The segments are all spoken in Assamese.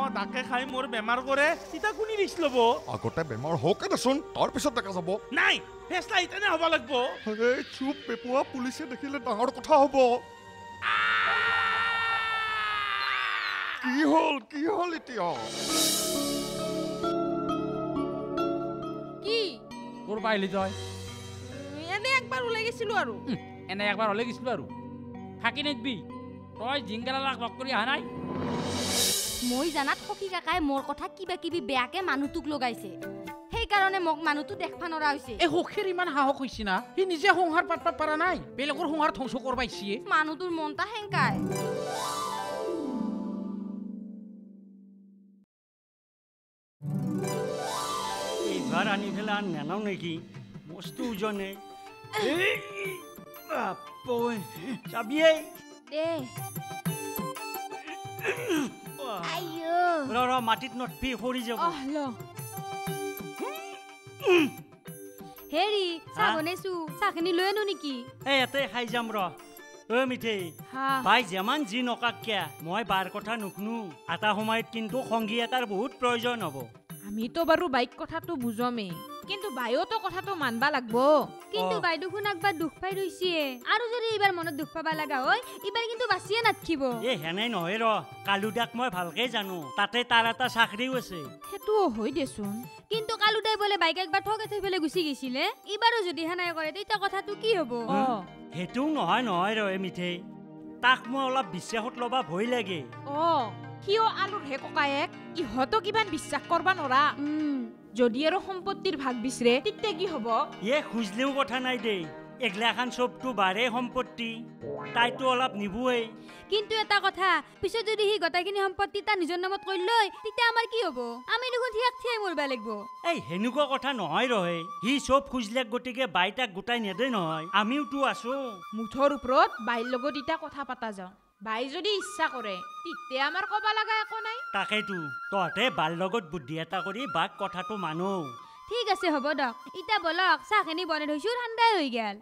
ডাকে খাই মোৰ বেমাৰ কৰে তিতা কোনি ৰিস্ক ল'ব আগতে বেমাৰ হওকে দেচোন তাৰ পিছত দেখা যাব নাই ফেচলা ইতেনে হ'ব লাগিব এই চুপ পেপুৱা পুলিচে দেখিলে ডাঙৰ কথা হ'ব কি হ'ল এতিয়া কি তোৰ পাইলি তই এনে একবাৰ ওলাই গেছিলো আৰু এনে একবাৰ ওলাই গেছিলো আৰু থাকি নেদবি তই জিংগালাক লগ কৰি অহা নাই মই জানাত সখী কাকাই মোৰ কথা কিবা কিবি বেয়াকে মানুহটোক লগাইছে সেইকাৰণে মোক মানুহটো দেখবা নৰা হৈছে এই সখীৰ ইমান সাহস হৈছে না সি নিজে সংসাৰ পাতবা পাৰা নাই বেলেগৰ সংসাৰ ধ্বংস কৰবাইছে মানুহটোৰ মনটা হেংকাই এইবাৰ আনি পেলাই নেনাও নেকি মস্ত ওজনে চাবিয়ে দে আইও ৰ মাটিত নটপি সৰি যাব হেৰি চাহ বনাইছো চাহখিনি লৈ আনো নেকি এই ইয়াতে খাই যাম ৰ মিঠেই ভাই যেমান যি নকাক কিয়া মই বাৰ কথা নুশুনো এটা সময়ত কিন্তু সংগী এটাৰ বহুত প্ৰয়োজন হ'ব আমিতো বাৰু বাইক কথাটো বুজমেই কিন্তু বাইওতো কথাটো মানবা লাগব কিন্তু বাই দেখোন একবাৰ দুখ পাই ৰৈছে আৰু যদি এইবাৰ মনত দুখ পাবা লাগা হয় এইবাৰ কিন্তু বাচিয়ে নাথকিব হেনাই নহয় ৰ কালুদাক মই ভালকে জানো তাতে তাৰ এটা চাকৰিও আছে সেইটোও হয় দেচোন কিন্তু কালুদাই বোলে বাইক একবাৰ ঠকে থৈ পেলাই গুচি গৈছিলে এইবাৰো যদি হেনাই কৰে তেতিয়া কথাটো কি হ'ব সেইটো নহয় ৰ মিঠেই তাক মই অলপ বিশ্বাসত ল'বা ভয় লাগে কিয় আলুৰ হে ককায়েক ইহঁতক ইমান বিশ্বাস কৰবা নৰা যদি আৰু সম্পত্তিৰ ভাগ বিচৰে তেতিয়া কি হ'ব খুজলেও কথা নাই দেই এগলাখান চবটো বাৰে সম্পত্তি তাইতো অলপ নিবুৱেই কিন্তু এটা কথা পিছত যদি সি গোটাইখিনি সম্পত্তি তাৰ নিজৰ নামত কৰি লয় তেতিয়া আমাৰ কি হ'ব আমি দেখোন ঠিয়াক ঠিয়াই মৰবা লাগিব সেনেকুৱা কথা নহয় ৰহে সি চব খুজলে গতিকে বাই তাক গোটাই নেদে নহয় আমিওতো আছো মুঠৰ ওপৰত বাইৰ লগত এতিয়া কথা পাতা যাওঁ বাই যদি ইচ্ছা কৰে তেতিয়া আমাৰ কবা লাগা একো নাই তাকেতো তহঁতে বাৰ লগত বুদ্ধি এটা কৰি বাক কথাটো মানো ঠিক আছে হ'ব দক ইটা বলক চাহখিনি বনাই থৈছো ঠাণ্ডাই হৈ গেল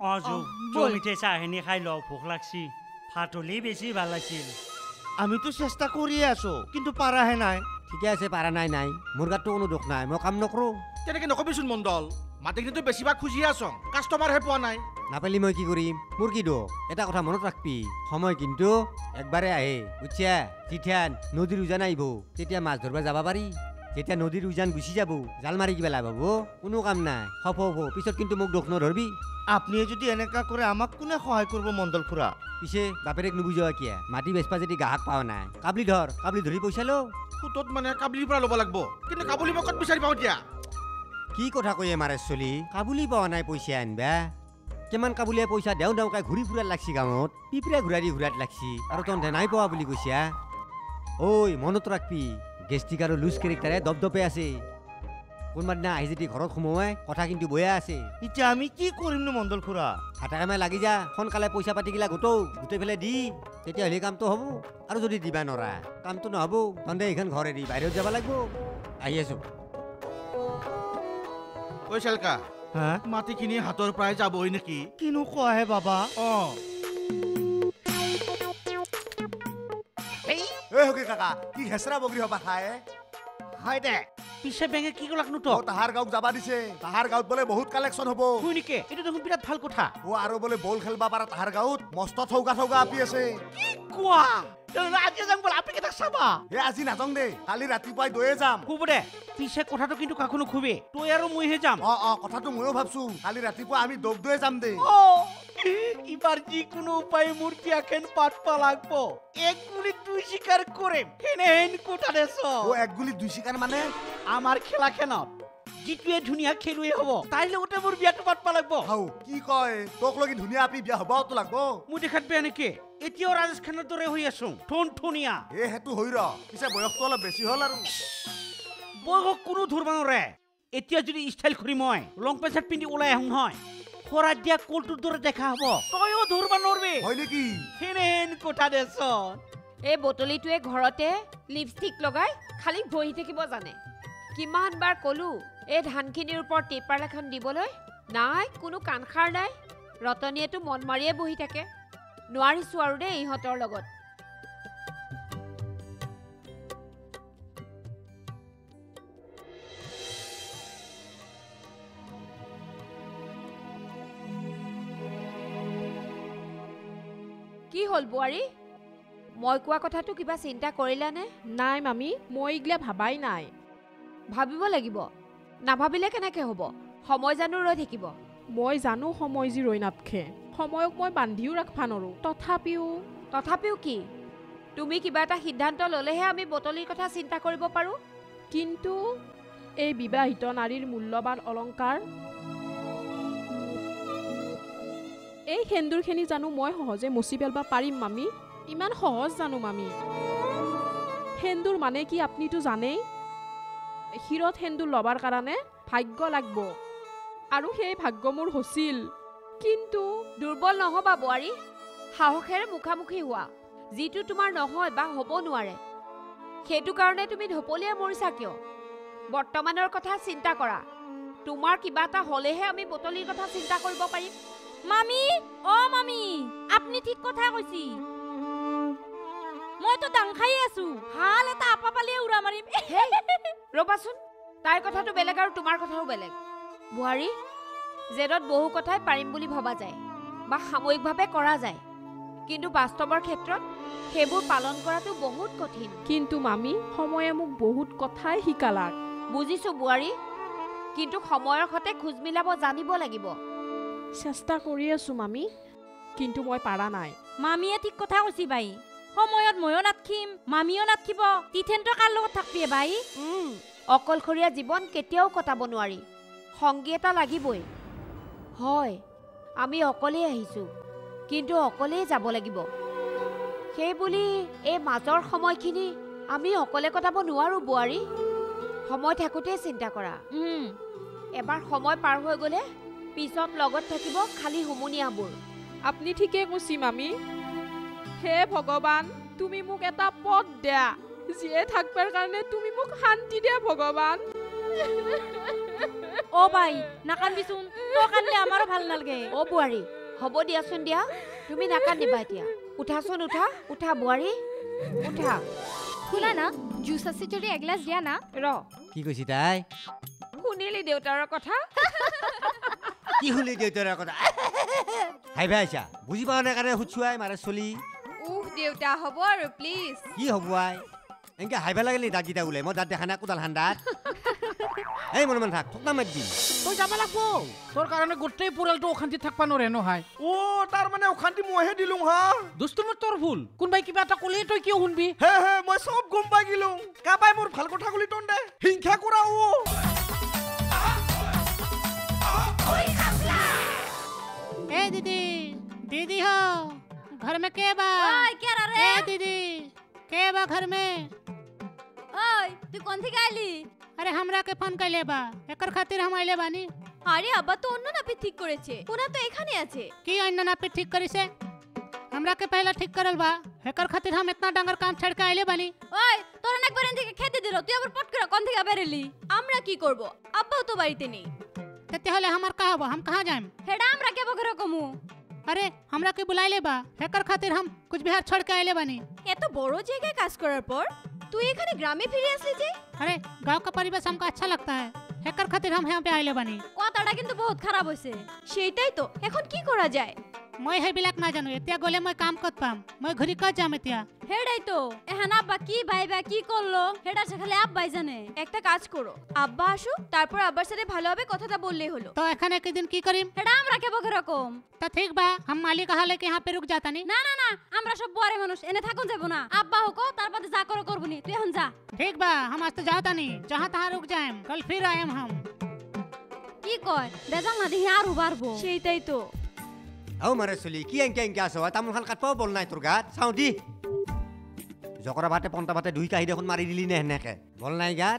মিঠে চাহখিনি খাই লওঁ ভোক লাগছি ভাত হলি বেছি ভাল আছিল আমিতো চেষ্টা কৰিয়ে আছো কিন্তু পাৰাহে নাই ঠিকে আছে পাৰা নাই মোৰ গাতটো কোনো দুখ নাই মই কাম নকৰো তেনেকে নকবিচোন মণ্ডল মাটিখিনিতো বেছিভাগ খুজিয়ে আছ কাষ্টমাৰহে পোৱা নাই নাপালি মই কি কৰিম মোৰ কি দুখ এটা কথা মনত ৰাখবি সময় কিন্তু একবাৰে আহে বুজিছা চিঠান নদীৰ উজান আহিব তেতিয়া মাছ ধৰবা যাবা পাৰি যেতিয়া নদীৰ উজান গুচি যাব জাল মাৰি কিবা লাভ হ'ব কোনো কাম নাই হ'ব পিছত কিন্তু মোক দুখ নধৰবি আপুনি যদি এনেকা কৰে আমাক কোনে সহায় কৰিব মণ্ডল খুৰা পিছে বাপেৰেক নুবুজোৱা কিয়া মাটি বেচপা যদি গ্ৰাহক পাৱা নাই কাবলি ধৰি পইচা ল সুতত মানে কাবলিৰ পৰা ল'ব লাগিব কিন্তু কাবুলি মই ক'ত বিচাৰি পাওঁ এতিয়া কি কথা কৈয়ে মাৰে চলি কাবুলি পাৱা নাই পইচা আনবা কিমান কাবুলিয়ে পইচা দেওঁকাই ঘূৰি ফুৰাত লাগছি গাঁৱত পিপৰা ঘূৰাত লাগছি আৰু তহঁতে নাই পোৱা বুলি কৈছা ঐ মনত ৰাখবি গেষ্টিক আৰু লুজ কেৰেক্টাৰে দপদপে আছে কোনোবা দিনা আহি যদি ঘৰত সোমোৱাই কথা কিন্তু বয়া আছে এতিয়া আমি কি কৰিমনো মণ্ডল খুৰা হাতা কামে লাগি যা সোনকালে পইচা পাতিগিলা গোটেই পেলাই দি তেতিয়াহ'লে কামটো হ'ব আৰু যদি দিবা নৰা কামটো নহ'ব তহঁতে এইখন ঘৰ এৰি বাহিৰত যাব লাগিব আহি আছো ঐ চেলকা মাটিখিনি হাতৰ পৰাই যাবই নেকি কিনো কোৱাহে বাবা কাকা কি হেচৰা বগৰী হবা খায় হয় দে পিছে বেঙে কি কলাকনো তো তাহাৰ গাঁৱক যাবা দিছে তাহাৰ গাঁৱত বোলে বহুত কালেকশ্যন হ'ব শুই নেকি এইটো দেখোন বিৰাট ভাল কথা আৰু বোলে বল খেলবা পাৰা তাহাৰ গাঁৱত মস্ত থৌকা আপি আছে কোৱা আজি যাম বল আপি কেইটা চাবা আজি নাযাওঁ দে কালি ৰাতিপুৱাই দৈয়ে যাম খুব দে পিছে কথাটো কিন্তু কাকো নুখুবি তই আৰু মইহে যাম কথাটো ময়ো ভাবছো কালি ৰাতিপুৱা আমি দৈয়ে যাম দে এবার যিকোনো উপায়ে মূর্তি এখন পাতপা লাগবো এক গুলি দুই শিকার করে হেন কোটা দেশ এক গুলি দুই শিকার মানে আমার খেলা খেনত যিটোৱে ধুনীয়া খেলুৱে হ'ব তাইৰ লগতে মোৰ বিয়াটো পাতপা লাগবো কি কয় তোক লগি ধুনীয়া আপি বিয়া হবাওতো লাগবো মোৰ দেখাত বেয়া নেকি এতিয়াও ৰাজেশ খানৰ দৰে হৈ আছো ঠনঠনীয়া সেইটো হৈ ৰ পিছে বয়সটো অলপ বেছি হ'ল আৰু বয়স কোনো ধৰবা নৰে এতিয়া যদি ষ্টাইল কৰি মই লং পেণ্ট চাৰ্ট পিন্ধি ওলাই আহোঁ নহয় খৰা দিয়া কোলটোৰ দৰে দেখা হ'ব তইও ধৰবা নৰবি হয় নেকি হেন কোঠা দেছ এই বটলিটোৱে ঘৰতে লিপষ্টিক লগাই খালি বহি থাকিব জানে কিমান বাৰ কলো এই ধানখিনিৰ ওপৰত টিপাৰ এখন দিবলৈ নাই কোনো কাণখাৰ নাই ৰতনীয়েতো মন মাৰিয়ে বহি থাকে নোৱাৰিছো আৰু দেই ইহঁতৰ লগত কি হ'ল বোৱাৰী মই কোৱা কথাটো কিবা চিন্তা কৰিলানে নাই মামি মই ইগলা ভাবাই নাই ভাবিব লাগিব নাভাবিলে কেনেকে হ'ব সময় জানো ৰৈ থাকিব মই জানো সময় যি ৰৈ নাথকে সময়ক মই বান্ধিও ৰাখবা নৰো তথাপিও কি তুমি কিবা এটা সিদ্ধান্ত ল'লেহে আমি বটলিৰ কথা চিন্তা কৰিব পাৰো কিন্তু এই বিবাহিত নাৰীৰ মূল্যৱান অলংকাৰ এই সেন্দুৰখিনি জানো মই সহজে মচি পেলবা পাৰিম মামি ইমান সহজ জানো মামি সেন্দুৰ মানে কি আপুনিতো জানেই শিৰত সেন্দুৰ লবার কাৰণে ভাগ্য লাগব আৰু সেই ভাগ্য মোৰ হৈছিল কিন্তু দুৰ্বল নহবা বোৱাৰী সাহসেৰে মুখামুখি হোৱা যিটো তোমাৰ নহয় বা হ'ব নোৱাৰে সেইটো কাৰণে তুমি ঢপলিয়াই মৰিছা কিয় বৰ্তমানৰ কথা চিন্তা কৰা তোমাৰ কিবা এটা হ'লেহে আমি বটলিৰ কথা চিন্তা কৰিব পাৰিম মামি অ মামি আপনি ঠিক কথা কৈছি মই তো ডাং খাই আছো হাল এটা আপা পালিয়ে উৰা মাৰিম ৰবাচোন তাইৰ কথাটো বেলেগ আৰু তোমাৰ কথাও বেলেগ বোৱাৰী জেদত বহু কথাই পাৰিম বুলি ভবা যায় বা সাময়িকভাৱে কৰা যায় কিন্তু বাস্তৱৰ ক্ষেত্ৰত সেইবোৰ পালন কৰাটো বহুত কঠিন কিন্তু মামি সময়ে মোক বহুত কথাই শিকালাক বুজিছো বোৱাৰী কিন্তু সময়ৰ সতে খোজ মিলাব জানিব লাগিব চেষ্টা কৰি আছো মামি কিন্তু মই পাৰা নাই মামিয়ে ঠিক কথা কৈছি বাই সময়ত ময়ো নাথিম মামিও নাথিব তিথেনটো কাৰ লগত থাকবি বাই অকলশৰীয়া জীৱন কেতিয়াও কটাব নোৱাৰি সংগী এটা লাগিবই হয় আমি অকলেই আহিছো কিন্তু অকলেই যাব লাগিব সেই বুলি এই মাজৰ সময়খিনি আমি অকলে কটাব নোৱাৰো বোৱাৰী সময় থাকোঁতে চিন্তা কৰা এবাৰ সময় পাৰ হৈ গ'লে পিছত লগত থাকিব খালি হুমুনিয়াবোৰ আপুনি ঠিকে কৈছি মামি হে ভগৱান তুমি মোক এটা পথ দিয়া যিয়ে থাকবাৰ কাৰণে তুমি মোক শান্তি দিয়া ভগৱান ও বাই নাকান্দিচোন তো কান্দে আমাৰো ভাল নালগে ও বোৱাৰী হ'ব দিয়াচোন দিয়া তুমি নাকান্দিবা এতিয়া উঠাচোন উঠা বোৱাৰী উঠা শুনা না জুচ আছে যদি এগিলাস দিয়া না ৰ কি কৈছি তাই শুনিলি দেউতাৰৰ কথা কি শুনি দেউতাৰ কথা হাইবা আইছা বুজি পাৱা নাই কাৰণে হুচুৱাই মাৰে চলি দেউতা হ'ব আৰু প্লিজ কি হ'ব আই এনেকে হাইবা লাগিলে দাঁতকেইটা ওলাই মই দাঁত দেখা নাই কোদাল হান্দাত এই মনে থাক ঠক নামাত দিম তই যাব লাগব তোৰ কাৰণে গোটেই পৰিয়ালটো অশান্তি থাকবা নৰে নহয় তাৰ মানে অশান্তি মইহে দিলো হা দোস্তুমৰ তোৰ ভুল কোনবাই কিবা এটা ক'লে তই কিয় শুনবি হে মই সব গম পাই গিলো কাবাই মোৰ ভাল কথা কলি তন্দে হিংসা কৰা ए दीदी हो घर में के बा ओय क्या रे ए दीदी के बा घर में ओय तू कोन थी गाली अरे हमरा के फोन कैले बा एकर खातिर हम आइले बानी আরে আব্বা তো অন্য নাপি ঠিক করেছে ওনা তো এখানে আছে की अन्य नापे ठीक करी से हमरा के पहला ठीक करल बा एकर खातिर हम इतना डांगर काम छड़ के आइले बानी ওই তোর অনেক বার থেকে খেতে দিল তুই আবার পট করে কোন থেকে বেরেলি আমরা কি করব আব্বাও তো বাড়িতে নেই ते हले हमार कहा बा हम कहां जाएम হেডা আমরা কে বকরে কমু अरे हमरा के बुलाइले बा एकर खातिर हम कुछ बिहार छोड़ के आइले बानी এত বড় জায়গায় কাজ করার পর তুই এখানে গ্রামে ফিরে আসলি যে अरे गांव का परिवेश हमको अच्छा लगता है एकर खातिर हम यहाँ पे आइले बानी কথাটা কিন্তু বহুত খারাপ হইছে সেইটাই তো এখন কি করা যায় मैं है बिलाक ना जानू एतिया गोले मैं काम करत पाम मैं घरी कत जाम एतिया হেডাই তো এখন আব্বা কি ভাইবা কি করলো হেডা খালি আব্বাই জানে একটা কাজ করো আব্বা আসুক তারপর আব্বার সাথে ভালোভাবে কথাটা বললেই হলো तो এখানে एक दिन की करीम হেডা আমরা কে বকরকম तो ठीक बा हम मालिक हाले के यहाँ पे रुक जाता नहीं না না না আমরা সব বড় মানুষ এনে থাকুন যাব না আব্বা হোকো তারপরে যা করো করবনি তুই এখন যা ठीक बा हम आज तो जाता नहीं जहाँ तहाँ रुक जाएम कल फिर आएम हम কি কয় বেজাল না দেখি আর উবারবো সেইটাই তো আও মাৰে চলি কি এংকে আছ তামোল খান কাটপাও বল নাই তোৰ গাত চাওঁ দি জকৰা ভাতে পন্তা ভাতে দুই কাহি দেখোন মাৰি দিলি নে সেনেকে বল নাই গাত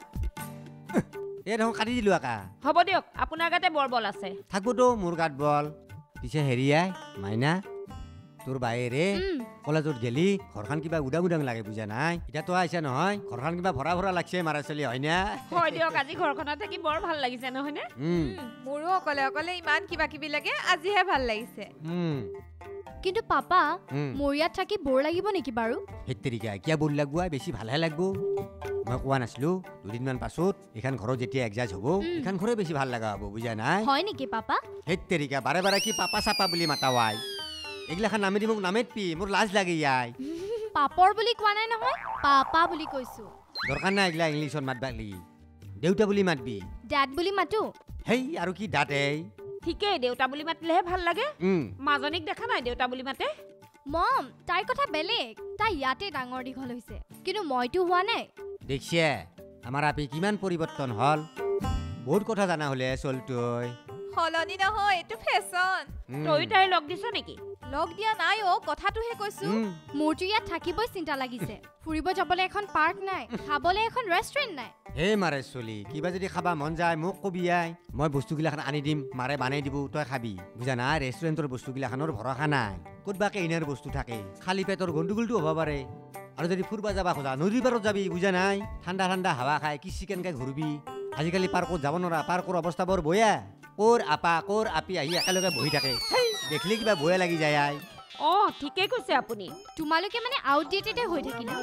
এই দেখোন কাটি দিলো আকা হ'ব দিয়ক আপোনাৰ গাতে বৰ বল আছে থাকবোতো মোৰ গাত বল পিছে হেৰিয়াই মাইনা তোৰ বায়েৰে কলেজত গেলি ঘৰখন কিবা উদাং উদাং লাগে বুজা নাই এতিয়া তো আইছা নহয় ঘৰখন কিবা ভৰা ভৰা লাগছে মাৰা চলি হয় না হয় দিয়ক আজি ঘৰখনত থাকি বৰ ভাল লাগিছে নহয় নে মোৰো অকলে অকলে ইমান কিবা কিবি লাগে আজিহে ভাল লাগিছে কিন্তু পাপা মোৰ ইয়াত থাকি বৰ লাগিব নেকি বাৰু হেতেৰিকা কিয়া বৰ লাগুৱা বেছি ভালহে লাগব মই কোৱা নাছিলো দুদিনমান পাছত এখন ঘৰত যেতিয়া এডজাষ্ট হ'ব এখন ঘৰে বেছি ভাল লগা হ'ব বুজা নাই হয় নেকি পাপা হেতেৰিকা বাৰে বাৰে কি পাপা চাপা বুলি মাতাৱাই এগিলাখান নামেদি মোক নামেত পি মোৰ লাজ লাগে ইয়াই পাপৰ বুলি কোৱা নাই নহয় পাপা বুলি কৈছো দৰকাৰ নাই এগিলা ইংলিছত মাতবা লাগি দেউতা বুলি মাতবি ড্যাড বুলি মাতো হেই আৰু কি দাঁত এই ঠিকেই দেউতা বুলি মাতিলেহে ভাল লাগে মাজনীক দেখা নাই দেউতা বুলি মাতে মম তাইৰ কথা বেলেগ তাই ইয়াতে ডাঙৰ দীঘল হৈছে কিন্তু মইতো হোৱা নাই দেখিছে আমাৰ আপি কিমান পৰিৱৰ্তন হল বহুত কথা জানা হলে চলতৈ হলনি নহয় এইটো ফেশ্বন তই তাই লগ দিছ নেকি লগ দিয়া নাই অ কথাটোহে কৈছো মোৰতো ইয়াত থাকিবই চিন্তা লাগিছে ফুৰিব যাবলৈ এখন পাৰ্ক নাই খাবলৈ এখন ৰেষ্টুৰেণ্ট নাই হে মাৰে চলি কিবা যদি খাবা মন যায় মোক কবি আই মই বস্তুগিলাখান আনি দিম মাৰে বানাই দিব তই খাবি বুজা না ৰেষ্টুৰেণ্টৰ বস্তুগিলাখানৰ ভৰসা নাই ক'তবাকে ইনাৰ বস্তু থাকে খালী পেটৰ গণ্ডগোলটো হ'ব পাৰে আৰু যদি ফুৰবা যাবা খোজা নদীৰ পাৰত যাবি বুজা নাই ঠাণ্ডা ঠাণ্ডা হাৱা খাই কি চিকেনকে ঘূৰিবি আজিকালি পাৰ্কত যাব নোৱাৰা পাৰ্কৰ অৱস্থা বৰ বয়া কোৰ আপা কোৰ আপি আহি একেলগে বহি থাকে দেখিলে কিবা বয়া লাগি যায় আই ঠিকে কৈছে আপুনি তোমালোকে মানে আউটডেটেড হৈ থাকিলা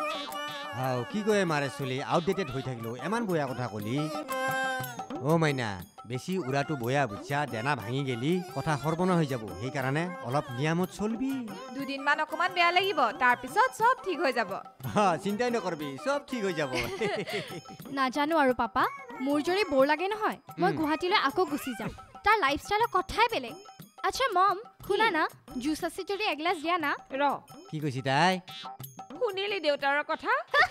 কি কয় মাৰে চলি আউটডেটেড হৈ থাকিলো ইমান বয়া কথা কলি মাইনা বেছি উৰাটো বয়া বুজছা দেনা ভাঙি গেলি কথা সৰ্বনা হৈ যাব সেইকাৰণে অলপ নিয়মত চলবি দুদিনমান অকমান বেয়া লাগিব তাৰপিছত চব ঠিক হৈ যাব চিন্তাই নকৰবি চব ঠিক হৈ যাব নাজানো আৰু পাপা মোৰ যদি বৰ লাগে নহয় মই গুৱাহাটীলৈ আকৌ গুচি যাম তাৰ লাইফষ্টাইলৰ কথাই বেলেগ আচ্ছা মম শুনা না জুচ আছে যদি এগিলাছ দিয়া না কি কৈছি তাই শুনিলি দেউতাৰ কথা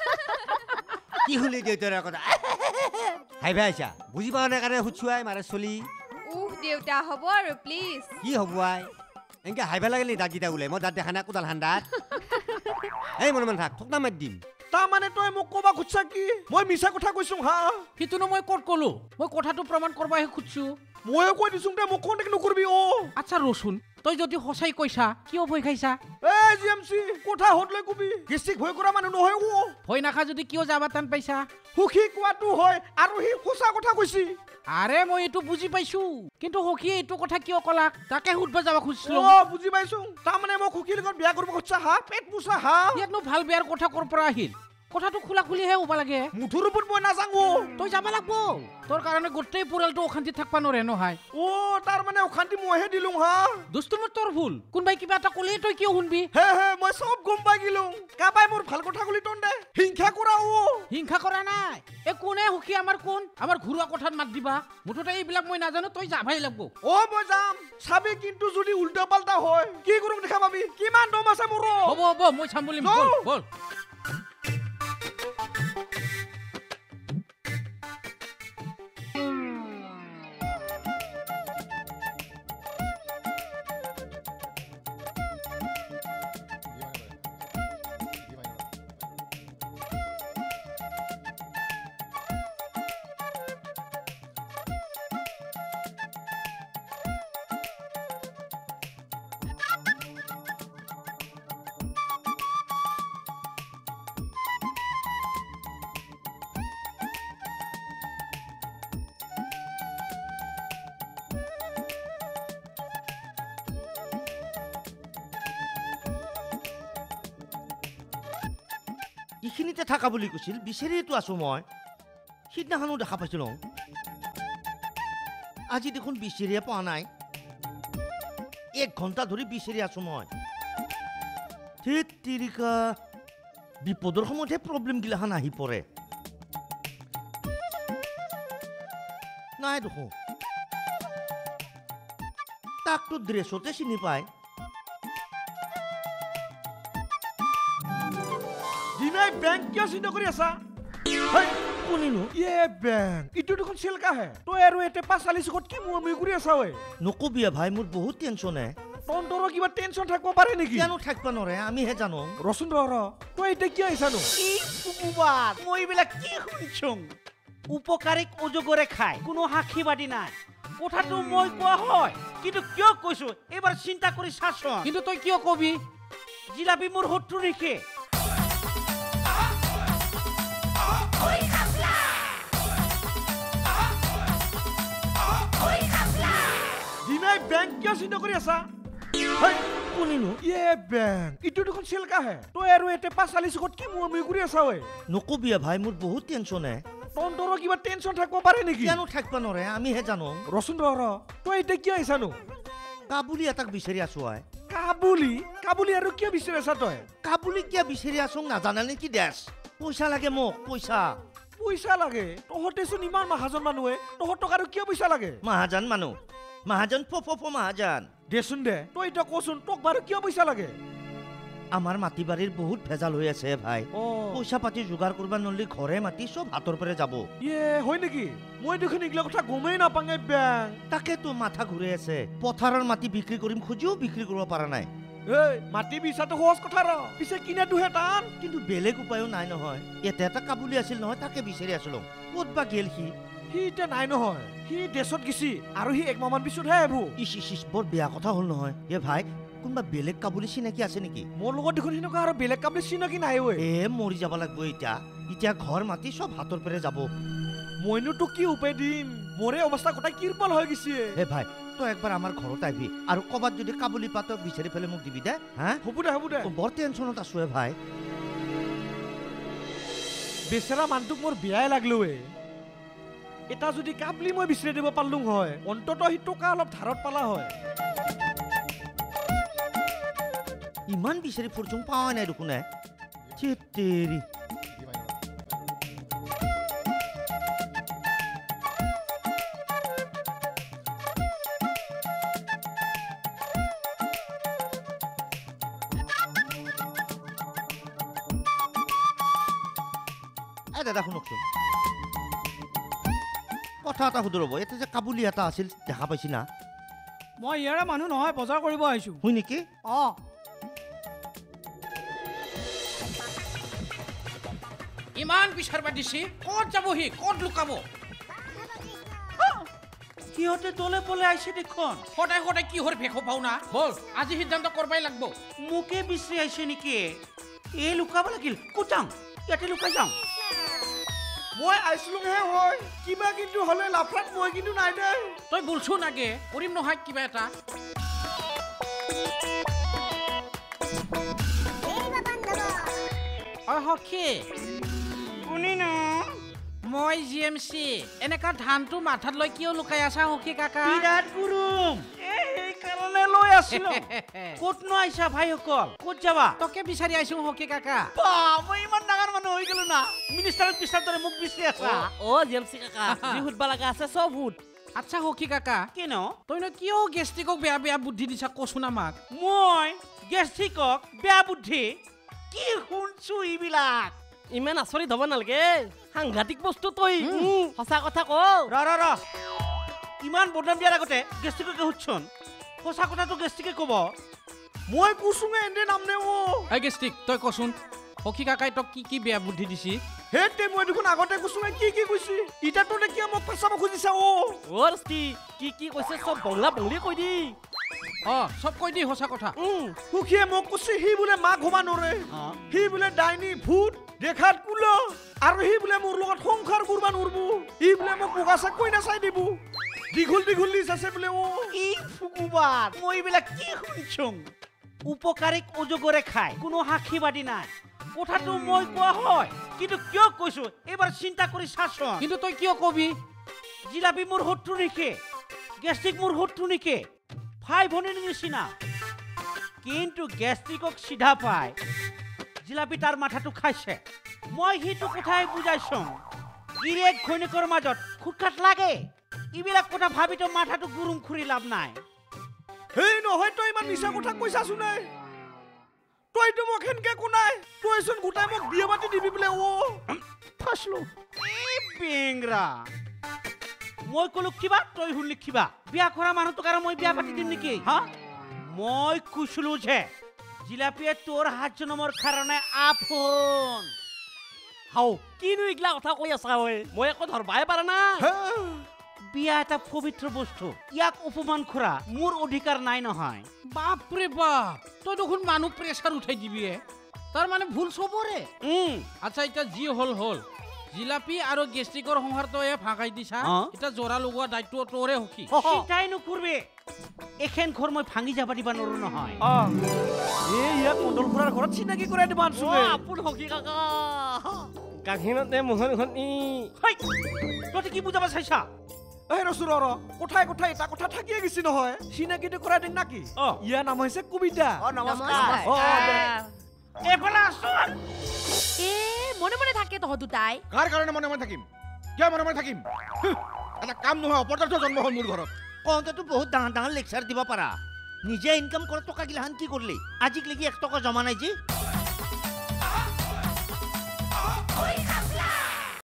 কি শুনি দেউতাৰ কথা হাই ভাইছা বুজি পাৱা নাই কাৰণে হুচুৱাই মাৰে চলি দেউতা হ'ব আৰু প্লিজ কি হ'ব আই এনেকে হাইবা লাগিলে দাঁতকেইটা ওলাই মই দাঁত দেখা নাই কোদাল হান্দাত এই মনে থাক থক নামাত দিম তাৰমানে তই মোক ক'বা খুজছা কি মই মিছা কথা কৈছো হা সিটোনো মই ক'ত ক'লো মই কথাটো প্ৰমাণ কৰবাহে খুজছো ময়ো কৈ দিছো দে মোক কণ্টেক্ট নকৰবি আচ্ছা ৰচোন তই যদি সঁচাই কৈছা কিয় ভয় খাইছা এই জিএমচি কথা হতলৈ কবি গেষ্টিক ভয় কৰা মানুহ নহয় ভয় নাখা যদি কিয় যাবা টান পাইছা সুখী কোৱাটো হয় আৰু সি সঁচা কথা কৈছি আৰে মই এইটো বুজি পাইছো কিন্তু সখীয়ে এইটো কথা কিয় কলাক তাকে সুধবা যাবা খুজিছিলো বুজি পাইছো তাৰমানে মই সখীৰ লগত বিয়া কৰিব খুজছা হা পেট পোছা হা ইয়াতনো ভাল বিয়াৰ কথা কৰ পৰা আহিল কথাটো খোলা খুলিহে হ'ব লাগে মুঠুৰ ওপৰত মই নাজানো তই যাব লাগব তোৰ কাৰণে গোটেই পৰিয়ালটো অশান্তি থাকবা নৰে নহয় তাৰমানে অশান্তি মইহে দিলো হা দোস্তমত তোৰ ভুল কোনবাই কিবা এটা ক'লে তই কিয় শুনবি হে মই সব গম পাই গিলো কাবাই মোৰ ভাল কথা কলি তন্দে হিংসা কৰা হিংসা কৰা নাই কোনে সুখী আমাৰ কোন আমাৰ ঘৰুৱা কথাত মাত দিবা মুঠতে এইবিলাক মই নাজানো তই যাবাই লাগব মই যাম চাবি কিন্তু যদি উল্টা পাল্টা হয় কি কৰোঁ দেখা পাবি কিমান দম আছে মোৰ হ'ব মই চাম বুলি বল এইখিনিতে থাকা বুলি কৈছিল বিচাৰিয়েতো আছো মই সিদিনাখনো দেখা পাইছিলো আজি দেখোন বিচাৰিয়ে পোৱা নাই 1 ঘণ্টা ধৰি বিচাৰি আছো মই তিৰিকা বিপদৰ সময়তহে প্ৰব্লেম গিলাখান আহি পৰে নাই দেখোন তাকতো ড্ৰেছতে চিনি পায় बैंक क्या सिद्ध करी आसा कोनिनो ये बैंक इटु देखोन सेलका है तो एरो एते 45 कोट की मुमी करी आसा ओय नकबिया भाई मोर बहुत टेंशन है तंतरो किबा टेंशन थाकबो पारे नेकी केनो थाकबा नरे आमी हे जानो रसुन र तो एते কি আইছানো কি উপবাদ মই বিলা কি শুনছং উপকাৰিক অজগৰে খায় কোনো সাক্ষীবাদী নাই কথাটো মই কোৱা হয় কিন্তু কিয় কৈছো এবাৰ চিন্তা কৰি চাছ কিন্তু তই কিয় কবি জিলাপি মোৰ হত্ৰু ৰিখে Oi Khapla! Oi Khapla! Dinai bank क्या सिद्ध करी आसा कोनिनो ये बैंक इटु देखोन सेलका है तो एरो एते 45 कोट की मुमी करी आसा ओय नकबिया भाई मोर बहुत टेंशन है तंतरो किबा टेंशन थाकबो पारे नेकी केनो थाकबा नरे आमी हे जानो रसुन र तो एते কি আইছানো কাবুলি এটাক বিচাৰি আছো আই কা কাবুলি আৰু কিয় বিচাৰি আছা তই কাবুলি কিয় বিচাৰি আছো নাজানা নেকি দেশ পইচা লাগে মোক পইচা লাগে তহঁতেচোন ইমান মাহাজন মানুহে তহঁতক আৰু কিয় পইচা লাগে মাহাজন মানুহ মাহাজন মাহাজন দেচোন দে তই এতিয়া কচোন তোক বাৰু কিয় পইচা লাগে আমাৰ মাটি বাৰীৰ বহুত ভেজাল হৈ আছে ভাই পইচা পাতি যোগাৰ কৰিব নলি ঘৰে মাটি চব হাতৰ পৰা যাব হয় নেকি মই দেখোন এইগিলা কথা গমেই নাপাঙে বেং তাকেতো মাথা ঘূৰি আছে পথাৰৰ মাটি বিক্ৰী কৰিম খুজিও বিক্ৰী কৰিব পৰা নাই মাটি বিচাৰটো সহজ কথা ৰ পিছে কিনাটোহে টান কিন্তু বেলেগ উপায়ো নাই নহয় এটা কাবুলি আছিল নহয় তাকে বিচাৰি আছিলো ক'ত বা গেল সি এতিয়া নাই নহয় সি দেশত গেছি আৰু সি একমাহমান পিছতহে আহিব ইচ বৰ বেয়া কথা হ'ল নহয় ভাই কোনোবা বেলেগ কাবুলি চিনাকি আছে নেকি মোৰ লগত দেখোন সেনেকুৱা আৰু বেলেগ কাবুলি চিনাকি নাই মৰি যাব লাগিব এতিয়া ঘৰ মাটি চব হাতৰ পৰা যাব মইনো তোক কি উপায় দিম মোৰে অৱস্থা গোটাই কিৰপল হৈ গৈছে ভাই তই একবাৰ আমাৰ ঘৰত আহিবি আৰু ক'বাত যদি কাবুলি পাতক বিচাৰি পেলাই মোক দিবি দে হ'ব দে বৰ টেনচনত আছো ভাই বেচেৰা মানুহটোক মোৰ বেয়াই লাগলো এটা যদি কাবুলি মই বিচাৰি দিব পাৰলো হয় অন্ততঃ সি টকা অলপ ধাৰত পালা হয় ইমান বিচাৰি ফুৰচোন পাৱা নাই দেখোন তেৰি দাদা শুনকচোন কথা এটা সুধো ৰ'ব ইয়াতে যে কাবুলি এটা আছিল দেখা পাইছি না মই ইয়াৰে মানুহ নহয় বজাৰ কৰিব আহিছো হয় নেকি ইমান বিচাৰবা দিছি ক'ত যাবহি ক'ত লুকাব সিহঁতে দলে পলে আহিছে দেখোন সদায় কিহৰ ভেষ পাও না বল আজি সিদ্ধান্ত কৰবাই লাগব মোকে বিচাৰি আহিছে নেকি লুকাব লাগিল ক'ত যাওঁ ইয়াতে লুকাই যাওঁ মই আইছিলোহে হয় কিবা কিন্তু হলে লাফাত মই কিন্তু নাই দে তই বলছো নাগে কৰিম নহয় কিবা এটা সখী কোনি ন মই জিএমচি এনেকা ধানটো মাথাত লৈ কিয় লুকাই আছা সখী কাকা বিৰাট গুৰুম সেইকাৰণে লৈ আছিলো ক'তনো আহিছা ভাইসকল ক'ত যাবা তোকে বিচাৰি আহিছো সখী কাকা মই ইমান ডাঙৰ মানুহ হৈ গলো না মিনিষ্টাৰক বিচাৰ দৰে মোক বিচাৰি আছা জিএমচি কাকা যি সুধবা লগা আছে চব সুধ আচ্ছা সখী কাকা কেন তইনো কিয় গেষ্ট্ৰিকক বেয়া বুদ্ধি দিছা কচোন আমাক মই গেষ্ট্ৰিকক বেয়া বুদ্ধি কি শুনছো এইবিলাক ইমান আচৰিত হ'ব নালাগে সাংঘাতিক বস্তু তই সঁচা কথা ক ৰ ইমান বদনাম দিয়াৰ আগতে গেষ্ট্ৰিকে সুধচোন সঁচা কথাটো গেষ্ট্ৰিকে ক'ব মই কুচুঙে এনে নাম নে গেষ্ট্ৰিক তই কচোন সখী কাকাই তোক কি বেয়া বুদ্ধি দিছি হেতে মই দেখোন আগতে কুচুঙে কি কৈছি ইটা তোনে কিয় মোক পেছাব খুজিছা কি কৈছে চব বংলা বংলি কৈ দি সব কৈ দি সঁচা কথা সুখীয়ে মোক কৈছে সি বোলে মা ঘুমা নৰে সি বোলে ডাইনী ভূত দেখাত কুল আৰু সি বোলে মোৰ লগত সংসাৰ কৰবা নৰবো ই বোলে মোক মুগাছা কৈ নাচাই দিব দীঘল লিজ আছে বোলে ই ফুকুবাত মই এইবিলাক কি শুনছোং উপকাৰীক অজগৰে খায় কোনো সাক্ষীবাদী নাই কথাটো মই কোৱা হয় কিন্তু কিয় কৈছো এবাৰ চিন্তা কৰি চাচোন কিন্তু তই কিয় কবি জিলাপি মোৰ শত্ৰু নেকি গেষ্ট্ৰিক মোৰ শত্ৰু নেকি ভাই ভনীৰ নিচিনা কিন্তু গেষ্ট্ৰিকক চিধা পায় জিলাপি তাৰ মাথাটো খাইছে মই সেইটো কথাই বুজাইছো গিৰেক ঘৈণীয়েকৰ মাজত খুটখাট লাগে এইবিলাক কথা ভাবিতো মাথাটো গুৰুং খুৰি লাভ নাই হেই নহয় তই ইমান মিছা কথা কৈছাচোন নাই তইতো মোক সেনকে কোনাই তইচোন গোটাই মোক বিয়া পাতি দিবি বোলে ফাঁচলো বেংৰা মই কলো কিবা তই শুনলি কিবা বিয়া কৰা মানুহটোক আৰু মই বিয়া পাতি দিম নেকি মই কৈছিলো যে জিলাপিয়ে তোৰ হাত জনমৰ কাৰণে আপোন কিনো এইগিলা কথা কৈ আছা মই একো ধৰবাই পাৰা নাই বিয়া এটা পবিত্ৰ বস্তু ইয়াক অপমান কৰা মোৰ অধিকাৰ নাই নহয় বাপৰে বাপ তই দেখোন মানুহ প্ৰেছাৰ উঠাই দিবি তাৰ মানে ভুল চবৰে আচ্ছা এতিয়া যি হল জিলাপি আৰু গেষ্ট্ৰিকৰ সংসাৰ তই ভাঙাই দিছা এতিয়া জোৰা লগোৱা দায়িত্ব তোৰে সখী চিন্তাই নকৰবি এখন ঘৰ মই ভাঙি যাব দিবা নোৱাৰো নহয় ইয়াক মণ্ডল খুৰাৰ ঘৰত চিনাকি কৰাই দিব আনছো আপোন সখী কাকা কাহিনতে মোহন ঘনী তই কি বুজাব চাইছা হে ৰচুৰ কোঠাই কোঠাই এটা কথা থাকিয়ে গেছি নহয় চিনাকিটো কৰাই দিম নাকি ইয়াৰ নাম হৈছে কবিতা নমস্কাৰ এইফালে আছোন মনে মনে থাকে তহ দুটাই কাৰ কাৰণে মনে মনে থাকিম কিয় মনে মনে থাকিম এটা কাম নহয় অপদাৰ্থ জন্ম হ'ল মোৰ ঘৰত কওঁতেতো বহুত ডাঙৰ ডাঙৰ লেকচাৰ দিব পাৰা নিজে ইনকাম কৰা টকা গিলাখান কি কৰিলি আজিক লেগি 1 টকা জমা নাই যে